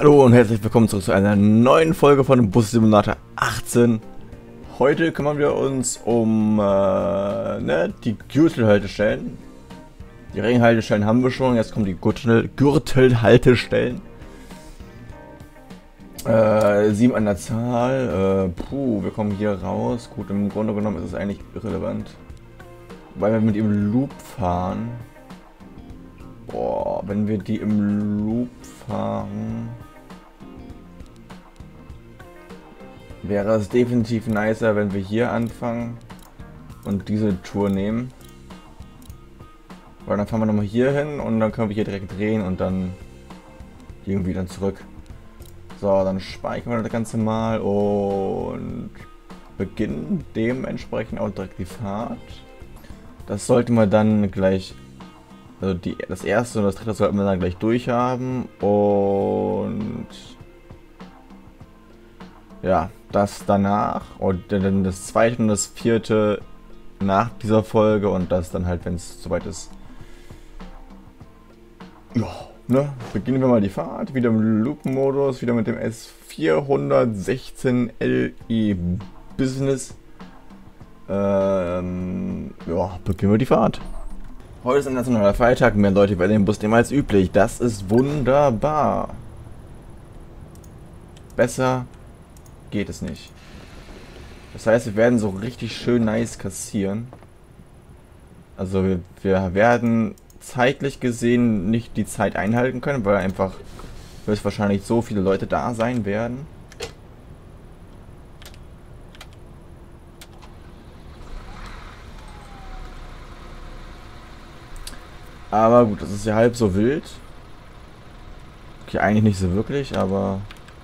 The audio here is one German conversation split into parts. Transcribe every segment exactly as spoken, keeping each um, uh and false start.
Hallo und herzlich willkommen zurück zu einer neuen Folge von Bus Simulator achtzehn. Heute kümmern wir uns um äh, ne, die Gürtelhaltestellen. Die Ringhaltestellen haben wir schon, jetzt kommen die Gürtel Gürtelhaltestellen. Äh, sieben an der Zahl. Äh, puh, wir kommen hier raus. Gut, im Grunde genommen ist es eigentlich irrelevant. Weil wir mit dem Loop fahren. Boah, wenn wir die im Loop fahren, wäre es definitiv nicer, wenn wir hier anfangen und diese Tour nehmen. Weil dann fahren wir nochmal hier hin und dann können wir hier direkt drehen und dann irgendwie dann zurück. So, dann speichern wir das Ganze mal und beginnen dementsprechend auch direkt die Fahrt. Das sollten wir dann gleich, also die, das erste und das dritte sollten wir dann gleich durchhaben und ja, das danach und dann das zweite und das vierte nach dieser Folge und das dann halt, wenn es soweit ist. Ja, ne? Beginnen wir mal die Fahrt, wieder im Loop-Modus, wieder mit dem S vierhundertsechzehn L E Business. Ähm, ja, beginnen wir die Fahrt. Heute ist ein nationaler Feiertag, mehr Leute werden den Bus nehmen als üblich. Das ist wunderbar. Besser geht es nicht. Das heißt, wir werden so richtig schön nice kassieren. Also wir, wir werden zeitlich gesehen nicht die Zeit einhalten können, weil einfach höchstwahrscheinlich so viele Leute da sein werden. Aber gut, das ist ja halb so wild. Okay, eigentlich nicht so wirklich, aber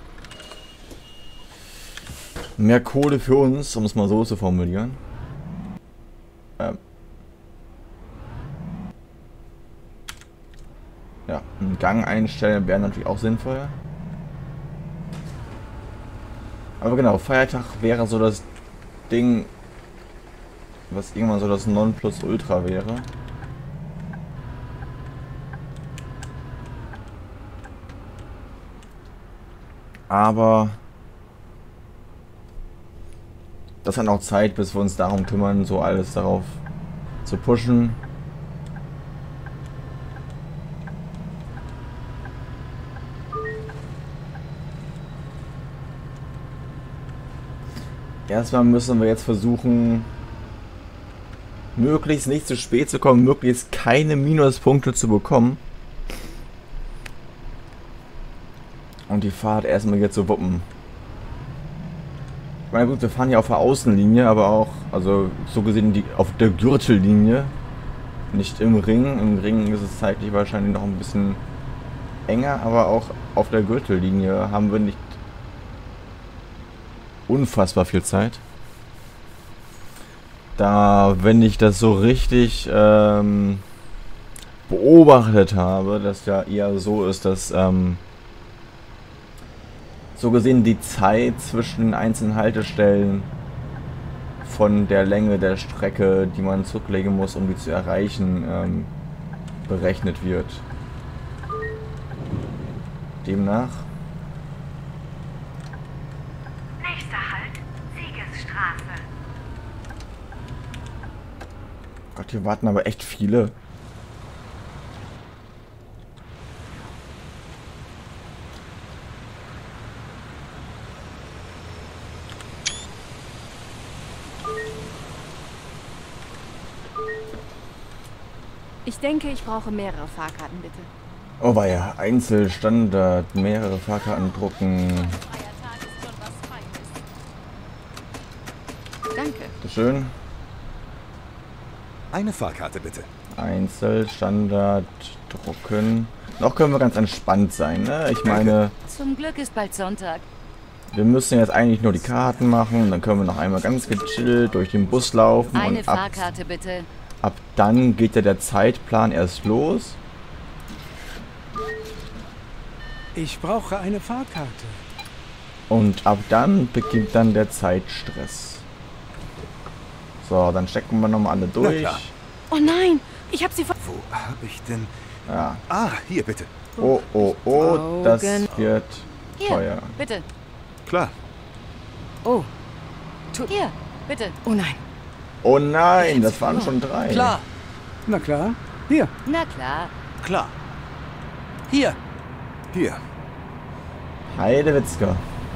mehr Kohle für uns, um es mal so zu formulieren. Ähm ja, einen Gang einstellen wäre natürlich auch sinnvoll. Aber genau, Feiertag wäre so das Ding, was irgendwann so das Nonplusultra wäre. Aber das hat auch Zeit, bis wir uns darum kümmern, so alles darauf zu pushen. Erstmal müssen wir jetzt versuchen, möglichst nicht zu spät zu kommen, möglichst keine Minuspunkte zu bekommen. Und die Fahrt erstmal hier zu wuppen. Ich meine gut, wir fahren ja auf der Außenlinie, aber auch, also so gesehen die auf der Gürtellinie. Nicht im Ring. Im Ring ist es zeitlich wahrscheinlich noch ein bisschen enger, aber auch auf der Gürtellinie haben wir nicht unfassbar viel Zeit. Da, wenn ich das so richtig ähm, beobachtet habe, dass ja eher so ist, dass ähm, so gesehen die Zeit zwischen den einzelnen Haltestellen von der Länge der Strecke, die man zurücklegen muss, um die zu erreichen, ähm, berechnet wird. Demnach. Nächster Halt, Siegesstraße. Gott, hier warten aber echt viele. Ich denke, ich brauche mehrere Fahrkarten, bitte. Oh weia, Einzelstandard, mehrere Fahrkarten drucken. Danke. Bitte schön. Eine Fahrkarte bitte. Einzelstandard drucken. Noch können wir ganz entspannt sein, ne? Ich meine, Zum Glück ist bald Sonntag. wir müssen jetzt eigentlich nur die Karten machen. Dann können wir noch einmal ganz gechillt durch den Bus laufen. Eine und ab, Fahrkarte, bitte. ab dann geht ja der Zeitplan erst los. Ich brauche eine Fahrkarte. Und ab dann beginnt dann der Zeitstress. So, dann stecken wir nochmal alle durch. klar. Oh nein, ich habe sie ver... Wo habe ich denn... Ja. Ah, hier bitte. Oh, oh, oh, das Augen. wird Hier, teuer. bitte. Klar. Oh. Tu hier, bitte. Oh nein. Oh nein, das waren schon drei. Klar, Na klar. Hier. Na klar. klar. Hier. Hier. Heidewitzka.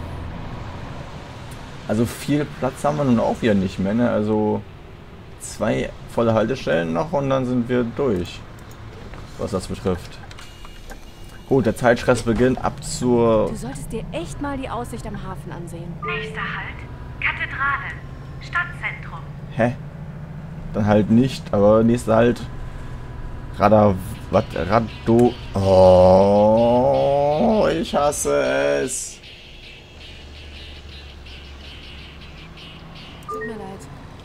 Also viel Platz haben wir nun auch wieder nicht mehr, ne? Also zwei volle Haltestellen noch und dann sind wir durch, was das betrifft. Gut, der Zeitstress beginnt ab zur... Du solltest dir echt mal die Aussicht am Hafen ansehen. Nächster Halt, Kathedrale, Stadtzentrum. Hä? Dann halt nicht, aber nächster Halt... Radar... Was? Rado... Oh, ich hasse es. Tut mir leid.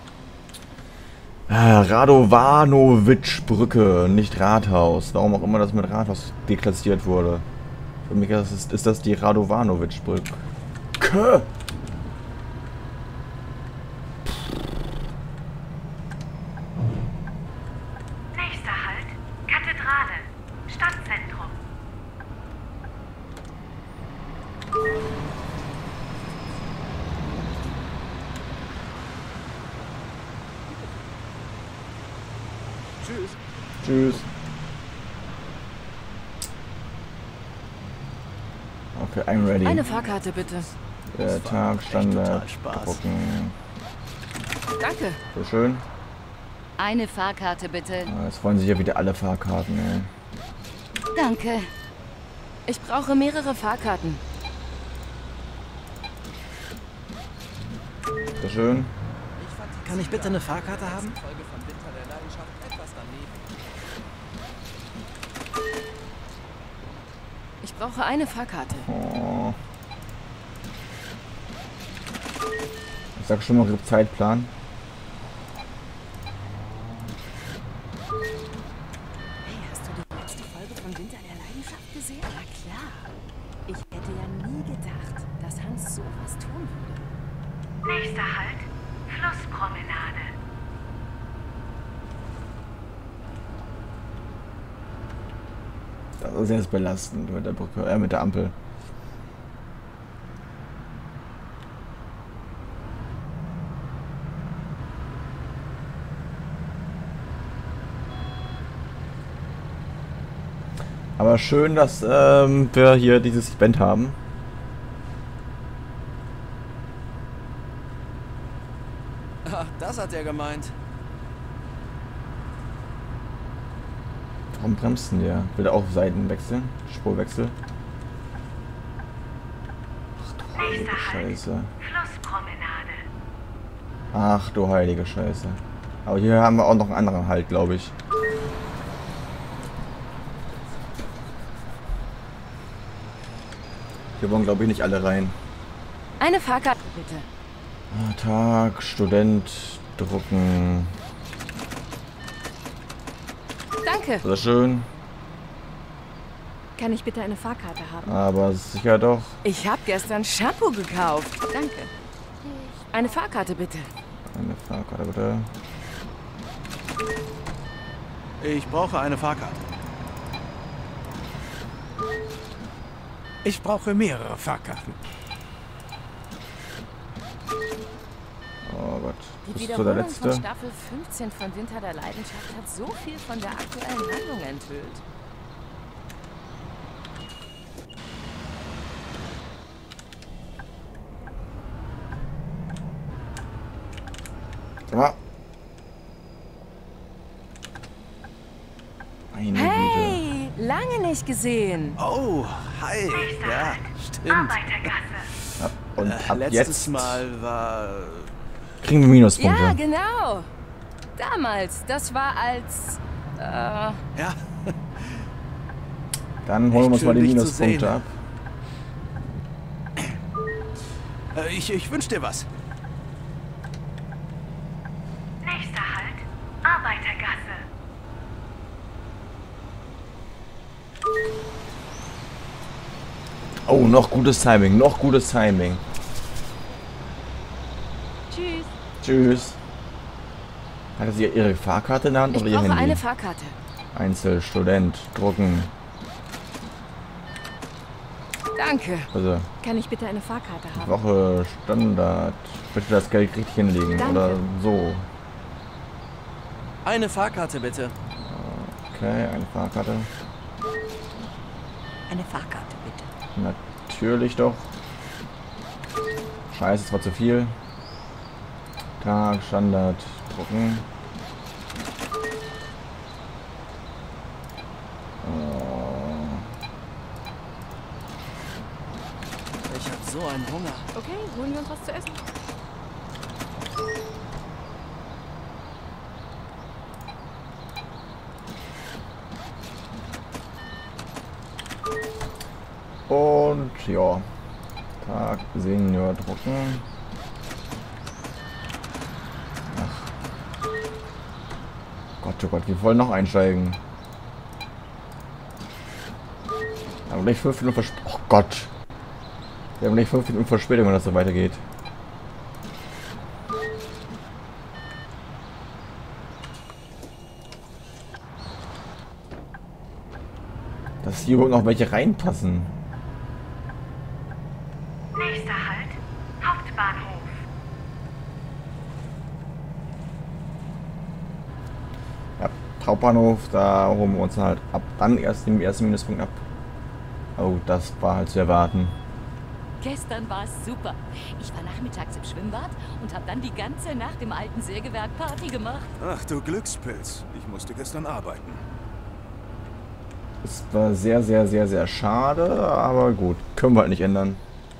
Ah, Radovanovic-Brücke, nicht Rathaus. Warum auch immer das mit Rathaus deklassiert wurde. Für mich ist, es, ist das die Radovanovic-Brücke. Nächster Halt, Kathedrale, Stadtzentrum. Tschüss. Tschüss. Okay, I'm ready. Eine Fahrkarte bitte. Der Tag, Standard, total Spaß. drucken. Danke. So schön. Eine Fahrkarte bitte. Ah, jetzt wollen sich ja wieder alle Fahrkarten, ey. Danke. Ich brauche mehrere Fahrkarten. So schön. Kann ich bitte eine Fahrkarte haben? Ich brauche eine Fahrkarte. Oh. Ich sag schon mal Zeitplan. Hey, hast du die letzte Folge von Winter der Leidenschaft gesehen? Na klar. Ich hätte ja nie gedacht, dass Hans sowas tun würde. Nächster Halt, Flusspromenade. Das ist sehr belastend mit der Brücke, äh, mit der Ampel. Aber schön, dass ähm, wir hier dieses Event haben. Ach, das hat er gemeint. Warum bremst denn der? Will er auch Seiten wechseln? Spurwechsel? Ach du heilige Nächster Halt, Scheiße. Flusspromenade. Ach du heilige Scheiße. Aber hier haben wir auch noch einen anderen Halt, glaube ich. Hier wollen, glaube ich, nicht alle rein. Eine Fahrkarte bitte. Ah, Tag, Student, drucken. Danke. Sehr schön. Kann ich bitte eine Fahrkarte haben? Aber sicher doch. Ich habe gestern Shampoo gekauft. Danke. Eine Fahrkarte bitte. Eine Fahrkarte bitte. Ich brauche eine Fahrkarte. Ich brauche mehrere Fahrkarten. Oh Gott. Die Das ist so der Wiederholung von letzte. Staffel fünfzehn von Winter der Leidenschaft hat so viel von der aktuellen Handlung enthüllt. Sag mal. Meine Güte. Hey, lange nicht gesehen. Oh, hi. Nächster Ja, Halt, stimmt. Arbeitergasse. Ab, und Äh, ab Letztes jetzt Mal war... kriegen wir Minuspunkte. Ja, genau. Damals, das war als... Äh, Ja, Dann holen wir uns Echt mal die schön, dich zu Minuspunkte sehen. ab. äh, ich, ich wünsch dir was. Nächster Halt, Arbeitergasse. Oh, noch gutes Timing, noch gutes Timing. tschüss. Tschüss. Hatte sie ihre Fahrkarte in der Hand Ich oder ihr brauche Handy? eine Fahrkarte. Einzel, Student, drucken. Danke. Also, Kann ich bitte eine Fahrkarte haben? Woche Standard. Bitte das Geld richtig hinlegen. Danke. Oder so. Eine Fahrkarte bitte. Okay, eine Fahrkarte. Eine Fahrkarte, bitte. Natürlich doch. Scheiße, es war zu viel. Tag, Standard, drucken. Ich habe so einen Hunger. Okay, holen wir uns was zu essen. Und ja. Tag, Senior, drucken. Ach. Gott, oh Gott, wir wollen noch einsteigen. Aber gleich fünf Minuten Verspätung. Oh Gott. Wir haben gleich fünf Minuten Verspätung, wenn das so weitergeht. Dass hier wohl noch welche reinpassen. Nächster Halt, Hauptbahnhof. Ja, Hauptbahnhof, da holen wir uns halt ab. Dann erst den ersten Minuspunkt ab. Oh, das war halt zu erwarten. Gestern war es super. Ich war nachmittags im Schwimmbad und habe dann die ganze Nacht im alten Sägewerk Party gemacht. Ach du Glückspilz. Ich musste gestern arbeiten. Es war sehr, sehr, sehr, sehr schade, aber gut. Können wir halt nicht ändern.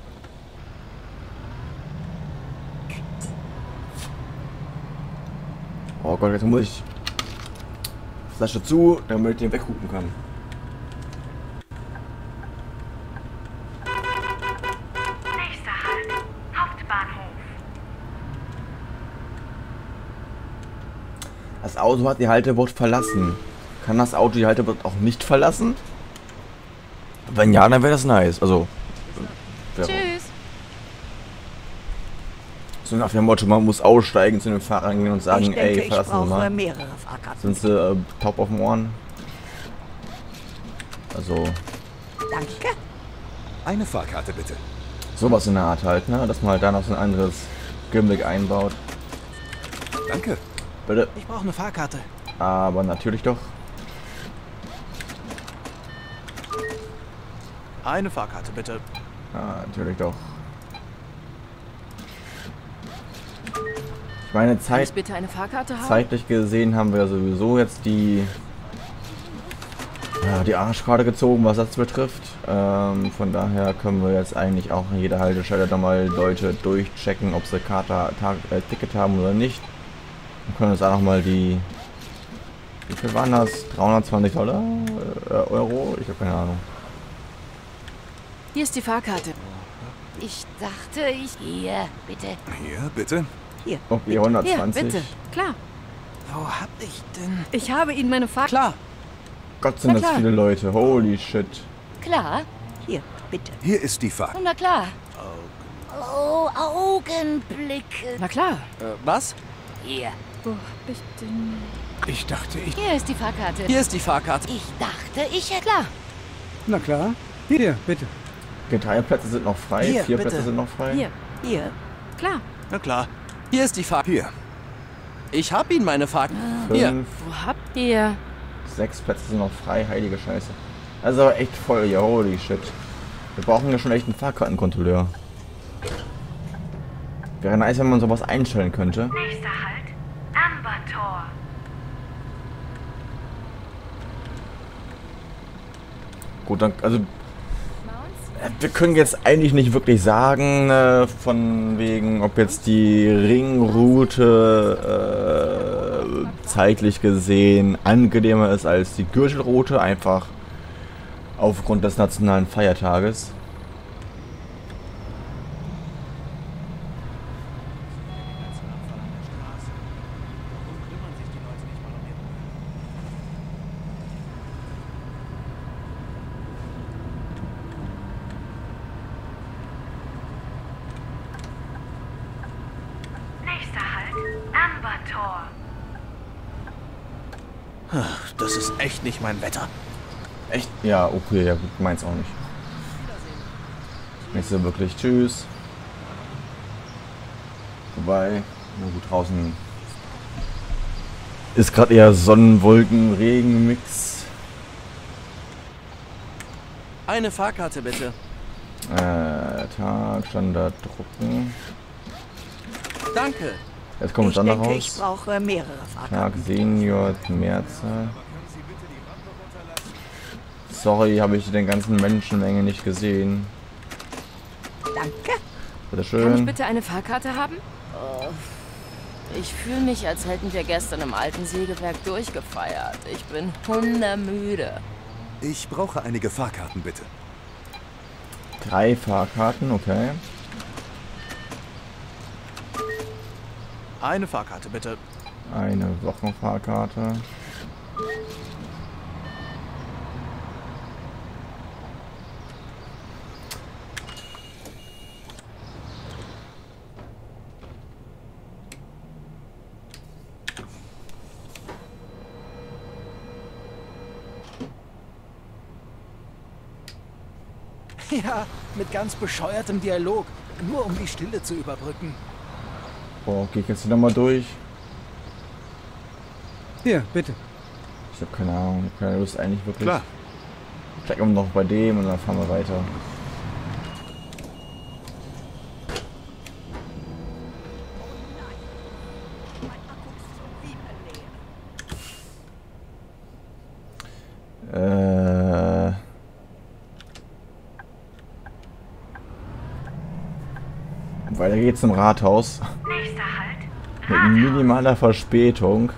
Oh Gott, jetzt muss ich Flasche zu, damit ich den weghupen kann. Nächster Halt, Hauptbahnhof. Das Auto hat die Haltewort verlassen. Kann das Auto die Haltewort auch nicht verlassen? Wenn ja, dann wäre das nice. Also. Wäre Tschüss. so nach dem Motto, man muss aussteigen, zu den Fahrern gehen und sagen, ich denke, ey, ich verlassen Sie brauche mal. mehrere Fahrkarten. Sind sie äh, taub auf den Ohren? Also, Danke. Eine Fahrkarte, bitte. sowas in der Art halt, ne? Dass man halt da noch so ein anderes Gimmick einbaut. Danke. Bitte. Ich brauche eine Fahrkarte. Aber natürlich doch. Eine Fahrkarte bitte. Ja, natürlich doch. Ich meine, Kann Zeit, ich bitte eine Fahrkarte haben? zeitlich gesehen haben wir sowieso jetzt die ja, die Arschkarte gezogen, was das betrifft. Ähm, von daher können wir jetzt eigentlich auch an jeder Haltestelle da mal Leute durchchecken, ob sie Karte, Tag, äh, Ticket haben oder nicht. Wir können uns auch noch mal die, wie viel waren das? dreihundertzwanzig Dollar? Äh, Euro? Ich habe keine Ahnung. Hier ist die Fahrkarte. Ich dachte, ich... Hier, bitte. Hier, bitte. Hier. Okay, Hier, hundertzwanzig. bitte. Klar. Wo hab ich denn? Ich habe Ihnen meine Fahrkarte... Klar. Gott, sind Na das klar. viele Leute. Holy shit. Klar? Hier, bitte. Hier ist die Fahrt. Na klar. Oh, Augenblicke. Na klar. Äh, was? Hier. Wo hab ich denn... Ich dachte, ich... Hier ist die Fahrkarte. Hier ist die Fahrkarte. Ich dachte, ich hätte... Klar. Na klar. Hier, bitte. Okay, drei Plätze sind noch frei. Hier, Vier bitte. Plätze sind noch frei. Hier. Hier. Klar. Na klar. Hier ist die Fahrkarte. Hier. Ich hab Ihnen meine Fahrkarte. Hier. Fünf, Wo habt ihr... sechs Plätze sind noch frei. Heilige Scheiße. Also echt voll hier. Holy shit. Wir brauchen ja schon echt einen Fahrkartenkontrolleur. Wäre nice, wenn man sowas einstellen könnte. Nächster Halt, Ambertor. Gut, dann, also äh, wir können jetzt eigentlich nicht wirklich sagen, äh, von wegen, ob jetzt die Ringroute äh, zeitlich gesehen angenehmer ist als die Gürtelroute, einfach aufgrund des nationalen Feiertages. Nächster Halt, Ambertor. Das ist echt nicht mein Wetter. Echt? Ja, okay, ja gut, meins auch nicht. Nicht so wirklich. Tschüss. Wobei, na gut, draußen ist gerade eher Sonnenwolken, Regen, Mix. Eine Fahrkarte bitte. Äh, Tag, Standard, drucken. Danke. Jetzt kommt Ich Standard denke, raus. ich brauche mehrere Tag, Fahrkarten. Senior, Mehrzahl. Sorry, habe ich den ganzen Menschenmenge nicht gesehen. Danke. Bitte Kann ich schön. bitte eine Fahrkarte haben? Ich fühle mich, als hätten wir gestern im alten Sägewerk durchgefeiert. Ich bin hundermüde. Ich brauche einige Fahrkarten, bitte. Drei Fahrkarten, okay. Eine Fahrkarte bitte. Eine Wochenfahrkarte. Ja, mit ganz bescheuertem Dialog. Nur um die Stille zu überbrücken. Boah, gehe ich jetzt hier nochmal durch? Hier, bitte. Ich habe keine Ahnung, ich hab keine Lust eigentlich wirklich. Klar. Checken wir noch bei dem und dann fahren wir weiter. Äh. Weiter geht's zum Rathaus. Nächster Halt. Mit Rathaus. minimaler Verspätung.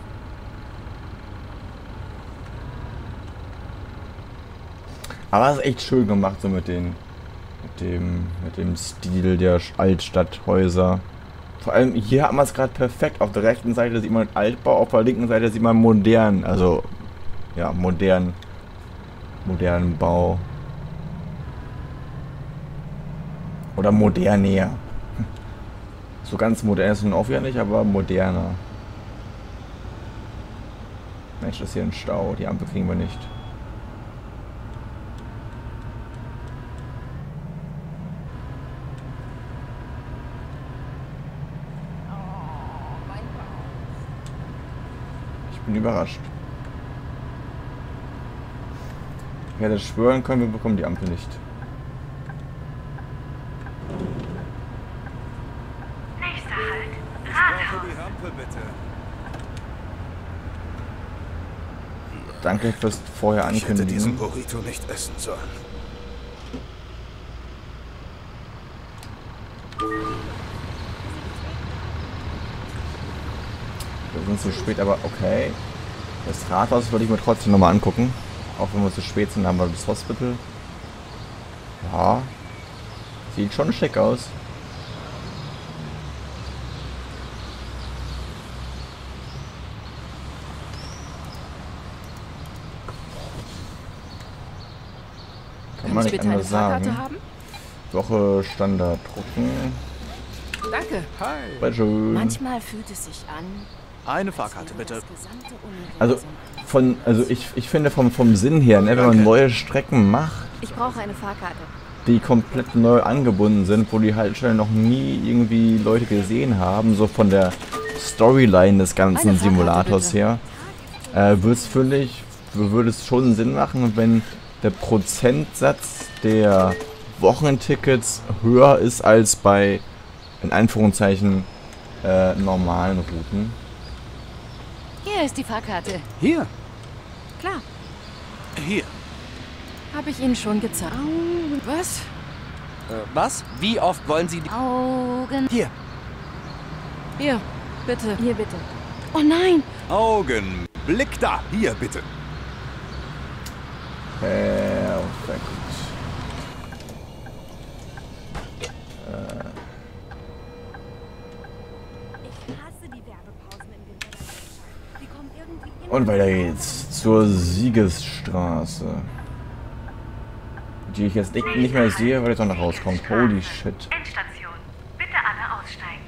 Aber es ist echt schön gemacht, so mit den mit dem mit dem Stil der Altstadthäuser. Vor allem hier hat man es gerade perfekt. Auf der rechten Seite sieht man Altbau, auf der linken Seite sieht man modern, also ja, modern modernen Bau. Oder moderner. So ganz modern ist nun auch wieder nicht, aber moderner. Mensch, das ist hier ein Stau. Die Ampel kriegen wir nicht. Ich bin überrascht. Ich hätte schwören können, wir bekommen die Ampel nicht. Nächster Halt. Rathaus. die Rampe, bitte. Danke fürs vorher Ich hätte diesen ankündigen. Burrito nicht essen sollen. Wir sind zu spät, aber okay. Das Rathaus würde ich mir trotzdem nochmal angucken. Auch wenn wir zu spät sind, haben wir das Hospital. Ja. Sieht schon schick aus. Kann Kann man ich nicht bitte eine anders Fahrkarte sagen. haben? Woche Standard drucken. Danke. Hi. Bitte schön. Manchmal fühlt es sich an, Eine als Fahrkarte wäre bitte. das gesamte Universum Also von, also ich, ich finde vom, vom Sinn her, ne, wenn man neue Strecken macht, Ich brauche eine Fahrkarte. die komplett neu angebunden sind, wo die Haltestellen noch nie irgendwie Leute gesehen haben, so von der Storyline des ganzen Eine Fahrkarte, Simulators bitte. her, äh, würde es, finde ich, würde es schon Sinn machen, wenn der Prozentsatz der Wochentickets höher ist als bei, in Anführungszeichen, äh, normalen Routen. Hier ist die Fahrkarte. Hier. Klar, Hier. habe ich Ihnen schon gezeigt. Was? Äh, was? Wie oft wollen Sie die... Augen. Hier. Hier, bitte. Hier, bitte. Oh nein! Augen. Blick da. Hier, bitte. Perfekt. Ich hasse die Werbepausen in Winterlandschaft. Die kommen irgendwie immer Und weiter geht's zur Siegesstraße. Die ich jetzt nicht, nicht mehr sehe, weil jetzt auch noch rauskommt. Holy shit. Endstation. Bitte alle aussteigen.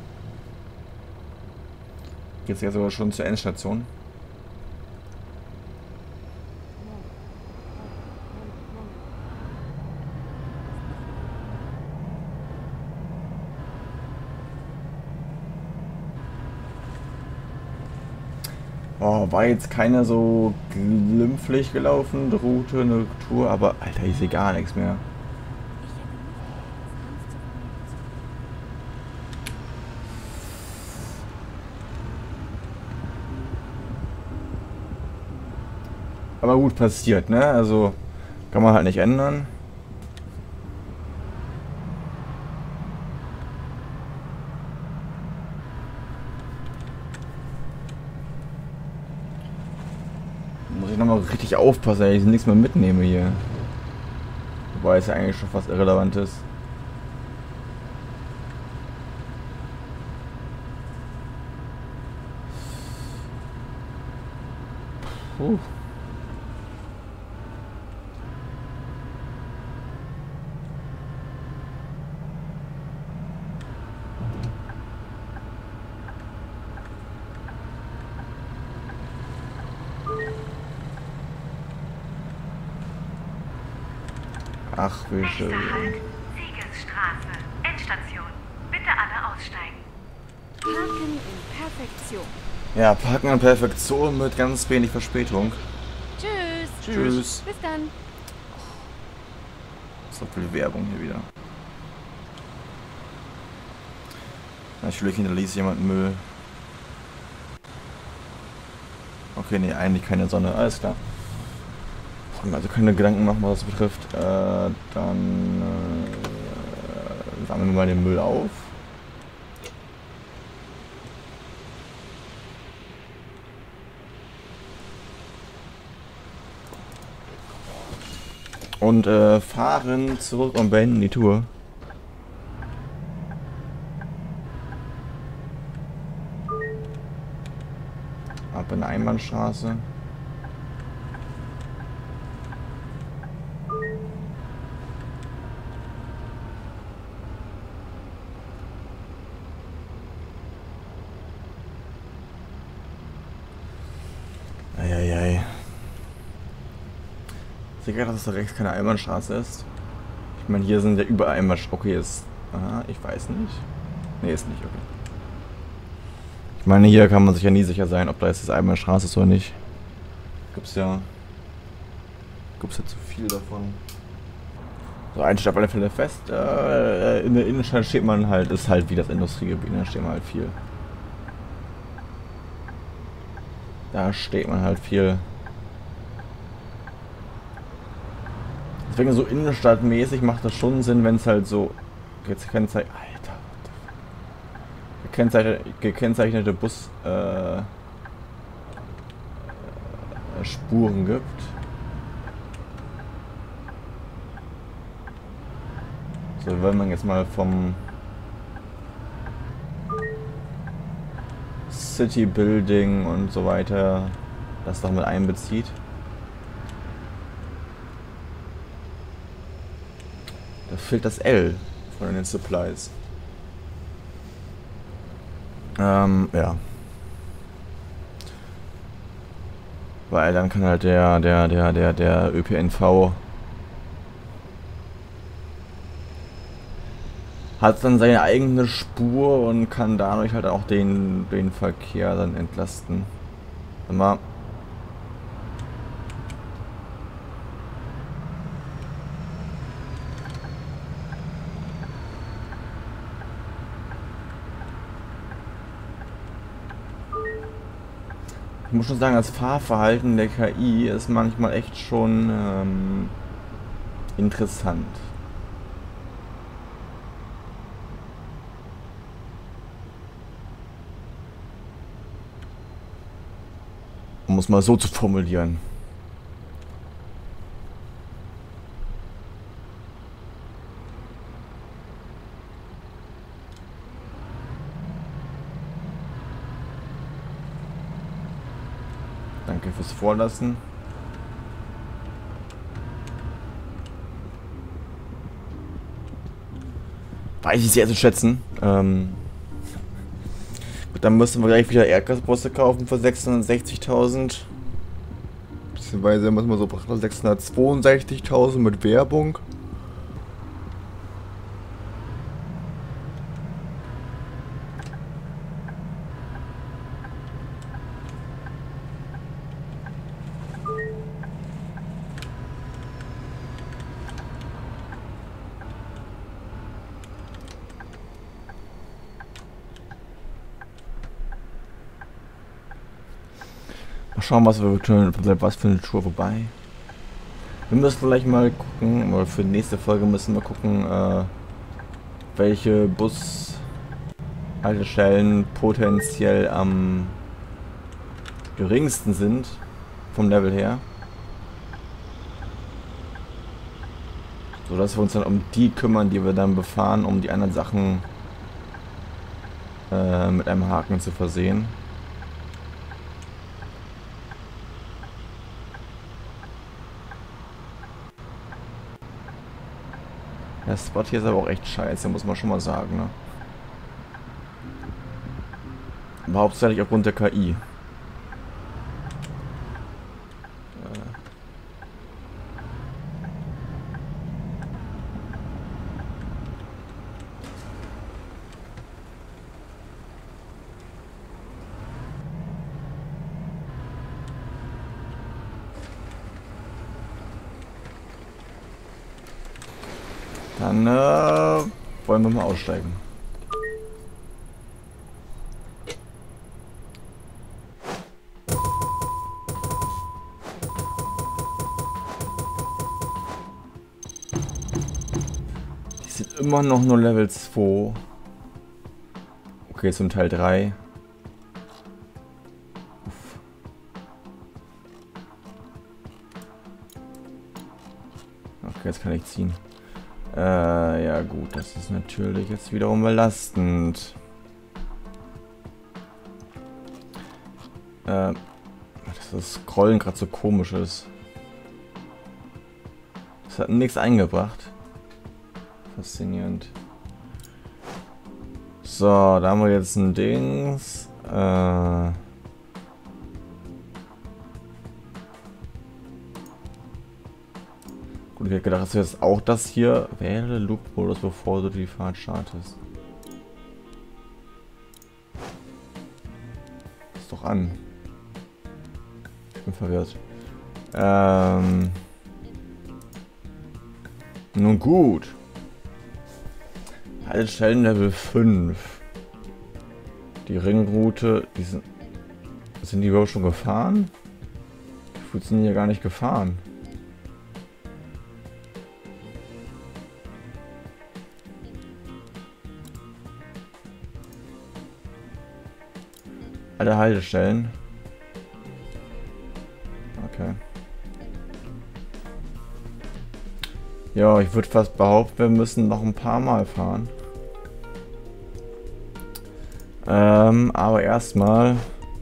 Geht's ja sogar schon zur Endstation. Oh, war jetzt keine so glimpflich gelaufene Route, eine Tour, aber Alter, ich sehe gar nichts mehr. Aber gut, passiert, ne? Also kann man halt nicht ändern. Muss ich nochmal richtig aufpassen, dass ich nichts mehr mitnehme hier. Wobei es ja eigentlich schon fast irrelevant ist. Puh. Ach, wie schön. Nächster Halt, Siegesstraße. Endstation. Bitte alle aussteigen. Parken in Perfektion. Ja, Parken in Perfektion mit ganz wenig Verspätung. Tschüss. Tschüss. Bis dann. So viel Werbung hier wieder. Natürlich hinterließ jemand Müll. Okay, nee, eigentlich keine Sonne. Alles klar. Also keine Gedanken machen, was das betrifft. Äh, dann äh, sammeln wir mal den Müll auf. Und äh, fahren zurück und beenden die Tour. Ab in eine Einbahnstraße. Eieiei. Sicher, dass es da rechts keine Einbahnstraße ist? Ich meine, hier sind ja überall Einbahnstraßen. Okay, ist... Aha, ich weiß nicht. Nee, ist nicht, okay. Ich meine, hier kann man sich ja nie sicher sein, ob da jetzt das Einbahnstraße ist oder nicht. Gibt's ja... Gibt's ja zu viel davon. So, eins steht auf alle Fälle fest. Äh, in der Innenstadt steht man halt... Ist halt wie das Industriegebiet, da steht man halt viel. Da steht man halt viel. Deswegen so innenstadtmäßig macht das schon Sinn, wenn es halt so gekennzeichnet, Alter, gekennzeichnete, gekennzeichnete Bus äh, Spuren gibt. So, wenn man jetzt mal vom City Building und so weiter das doch mit einbezieht. Da fehlt das L von den Supplies. Ähm, ja. Weil dann kann halt der, der, der, der, der Ö P N V hat dann seine eigene Spur und kann dadurch halt auch den, den Verkehr dann entlasten. Immer. Ich muss schon sagen, das Fahrverhalten der K I ist manchmal echt schon ähm, interessant. Um es mal so zu formulieren. Danke fürs Vorlassen. Weiß ich sehr zu schätzen. Ähm Gut, dann müssen wir gleich wieder Erdgasbusse kaufen für sechshundertsechzigtausend. Beziehungsweise müssen wir so sechshundertzweiundsechzigtausend mit Werbung. schauen, was wir tun, was für eine Tour vorbei. Wir müssen vielleicht mal gucken, oder für die nächste Folge müssen wir gucken, äh, welche Bushaltestellen potenziell am geringsten sind vom Level her. So dass wir uns dann um die kümmern, die wir dann befahren, um die anderen Sachen äh, mit einem Haken zu versehen. Der Spot hier ist aber auch echt scheiße, muss man schon mal sagen, ne? Aber hauptsächlich aufgrund der K I. Dann äh, wollen wir mal aussteigen. Die sind immer noch nur Level zwei. Okay, zum Teil drei. Uff. Okay, jetzt kann ich ziehen. Äh, ja gut, das ist natürlich jetzt wiederum belastend. Äh, dass das Scrollen gerade so komisch ist. Das hat nichts eingebracht. Faszinierend. So, da haben wir jetzt ein Dings. Äh... Gut, ich hätte gedacht, dass du jetzt auch das hier wähle Loop-Modus, bevor du die Fahrt startest. Ist doch an. Ich bin verwirrt. Ähm. Nun gut. Haltestellen Level fünf. Die Ringroute, die sind. Sind die überhaupt schon gefahren? Die sind ja gar nicht gefahren. Alle Haltestellen. Okay. Ja, ich würde fast behaupten, wir müssen noch ein paar Mal fahren. Ähm, aber erstmal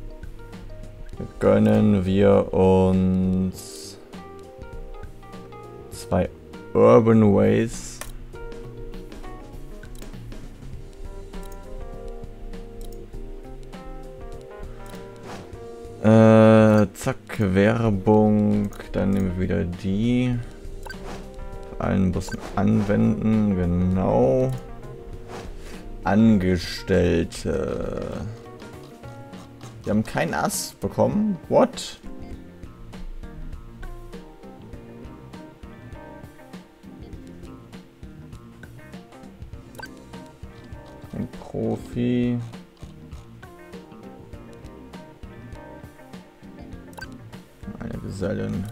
gönnen wir uns zwei Urban Ways. Äh, zack, Werbung, dann nehmen wir wieder die. Auf allen Bussen anwenden, genau. Angestellte. Wir haben keinen Ass bekommen. What? Ein Profi. Eine Gesellin.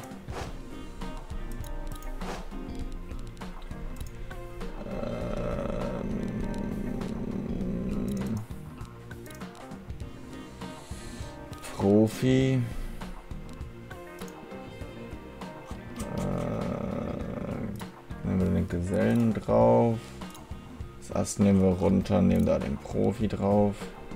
Profi. Äh, nehmen wir den Gesellen drauf. Das Ast nehmen wir runter, nehmen da den Profi drauf.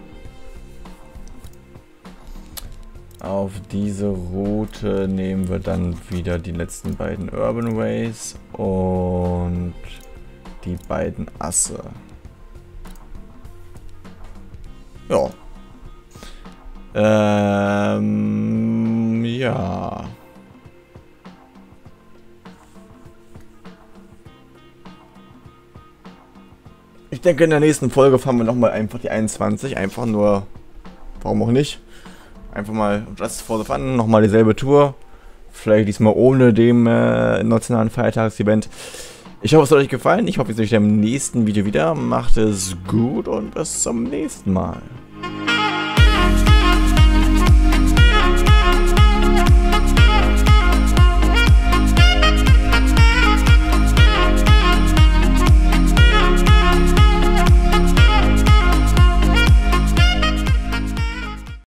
Auf diese Route nehmen wir dann wieder die letzten beiden Urban Ways und die beiden Asse. Ja. Ähm, ja. Ich denke, in der nächsten Folge fahren wir nochmal einfach die einundzwanzig. Einfach nur, warum auch nicht. Einfach mal just for the fun, nochmal dieselbe Tour. Vielleicht diesmal ohne dem äh, nationalen Feiertagsevent. Ich hoffe, es hat euch gefallen. Ich hoffe, ihr seht euch im nächsten Video wieder. Macht es gut und bis zum nächsten Mal.